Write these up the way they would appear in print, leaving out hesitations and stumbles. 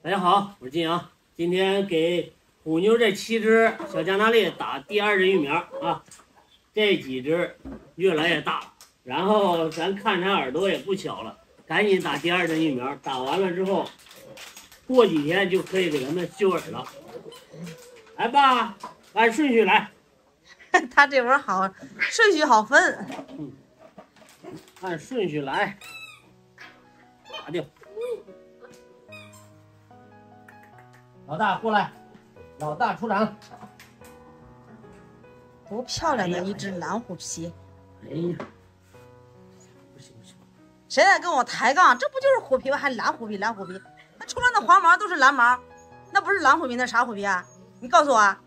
大家好，我是金阳，今天给虎妞这7只小加纳利打第2针疫苗啊。这几只越来越大了，然后咱看它耳朵也不小了，赶紧打第2针疫苗。打完了之后，过几天就可以给它们修耳了。来吧，按顺序来。 他这会儿好顺序好分， 按顺序来，打掉。老大过来，老大出场。 多漂亮的一只蓝虎皮！ 哎呀，不行不行， 谁在跟我抬杠？这不就是虎皮吗？还蓝虎皮，蓝虎皮，那除了那黄毛都是蓝毛，那不是蓝虎皮，那啥虎皮啊？你告诉我啊！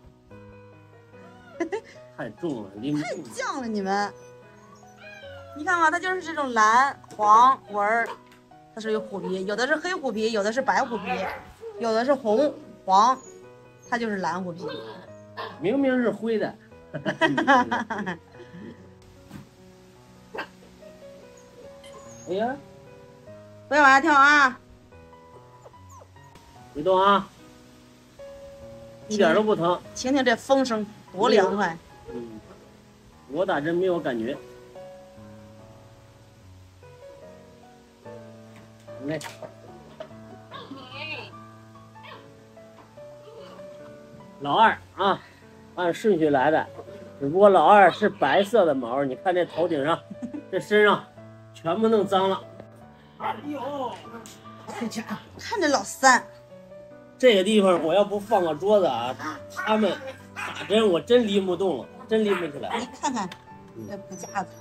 太重了，拎不太住。 犟了你们！你看嘛，它就是这种蓝黄纹儿，它是有虎皮，有的是黑虎皮，有的是白虎皮，有的是红黄，它就是蓝虎皮。 明明是灰的。哎呀， 不要往下跳啊！ 别动啊，一点都不疼。 听听这风声多凉快！ 嗯，我打针没有感觉。来，老二啊，按顺序来的，只不过老二是白色的毛，你看这头顶上、这身上全部弄脏了。哎呦，这家伙！ 看着老三， 这个地方我要不放个桌子啊，他们打针我真拎不动了，真拎不起来。 你看看这骨架子，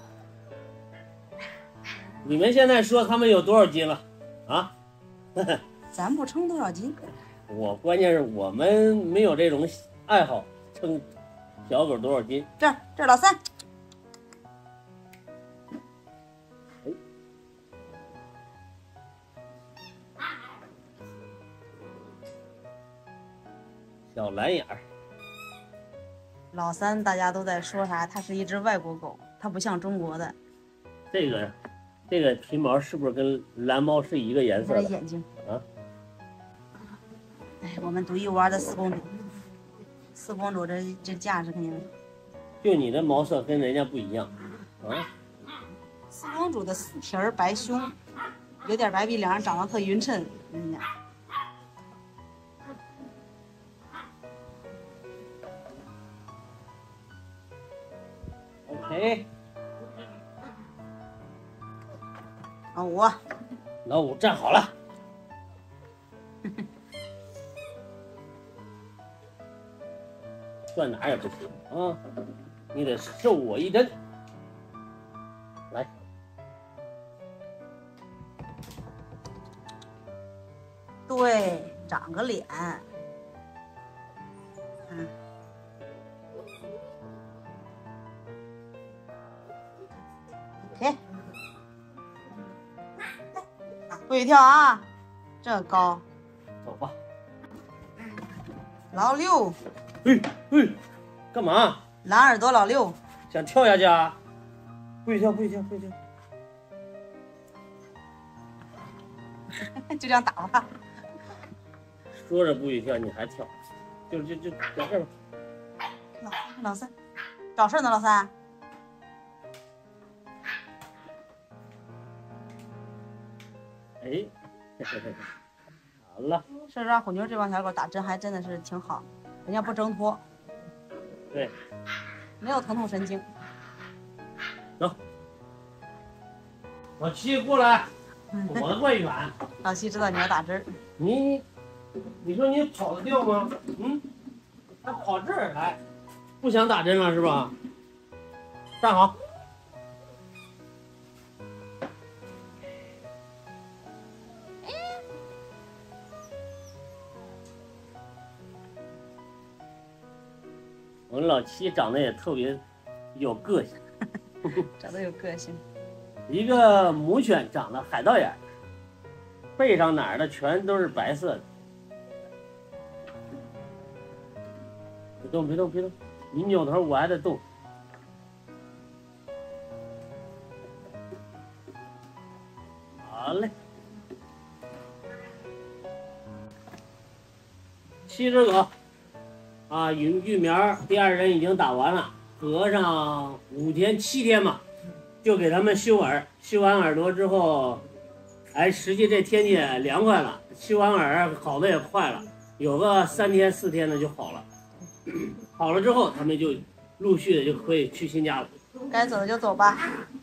你们现在说他们有多少斤了啊？ 咱不称多少斤， 我关键是我们没有这种爱好，称小狗多少斤。 这儿老三， 小蓝眼儿， 老三大家都在说啥？它是一只外国狗，它不像中国的。 这个皮毛是不是跟蓝猫是一个颜色的？ 它的眼睛啊！ 哎，我们独一无二的4公主，4公主这架势肯定。 就你的毛色跟人家不一样啊。 4公主的4皮儿白胸，有点白鼻梁，长得特匀称，人家。 OK，老五站好了。转哪也不行啊，你得受我一针。来， 对，长个脸，OK，不许跳啊，这高， 走吧。 老六， 干嘛？ 蓝耳朵老六， 想跳下去啊？不许跳，不许跳，不许跳！ 就这样打吧。 说着不许跳，你还跳，就在这吧。 老三，找事呢，老三。 哎，好了。 说实话，虎妞这帮小狗打针还真的是挺好，人家不挣脱， 对， 没有疼痛神经。 走，老七过来，躲得怪远。 老七知道你要打针， 你说你跑得掉吗？他跑这儿来，不想打针了是吧？站好。我们老七长得也特别有个性， 长得有个性。 一个母犬长得海盗眼，背上哪儿的全都是白色的。别动，别动，别动！你扭头，我还得动。好嘞。 7只狗，啊，育苗第2针已经打完了，隔上5天7天吧，就给它们修耳，修完耳朵之后，哎，实际这天气凉快了，修完耳好的也快了，有个3天4天的就好了，好了之后，它们就陆续的就可以去新家了。 该走的就走吧。